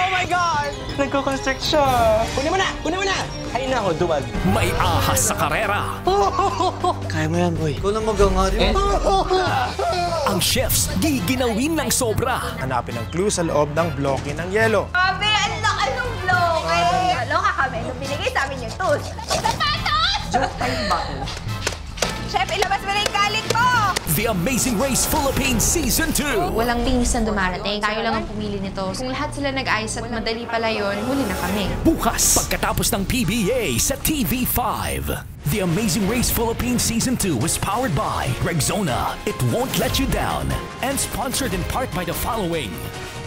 my God! Nagko-construct siya. Kunin mo na! Kunin mo na! Ay nako, duwag. May ahas sa karera. Kaya mo yan, boy. Ikaw na mag-angari. Ang chefs giginawin ng sobra. Hanapin ang clue sa loob ng bloke ng yelo. Sabi, ang laki ng bloke! Loka kami nung binigay sa amin yung tools. Sapatos! Just time ba? Chef, ilabas mo na yung galit mo! The Amazing Race Philippines Season 2. Walang teams na dumarating. Tayo lang ang pumili nito. Kung lahat sila nag-ayos at madali pala yun, huli na kami. Bukas, pagkatapos ng PBA sa TV5. The Amazing Race Philippines Season 2 was powered by Rexona. It won't let you down. And sponsored in part by the following: